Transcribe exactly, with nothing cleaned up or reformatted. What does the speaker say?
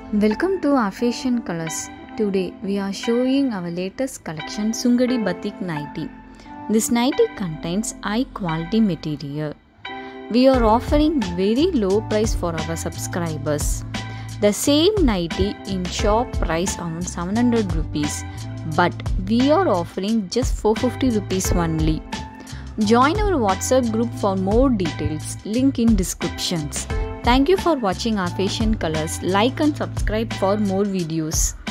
Welcome to our fashion colors. Today we are showing our latest collection Sungadi Batik Nighty. This nighty contains high quality material. We are offering very low price for our subscribers. The same nighty in shop price around seven hundred rupees, but we are offering just four hundred fifty rupees only. Join our WhatsApp group for more details. Link in descriptions. Thank you for watching our fashion colors. Like and subscribe for more videos.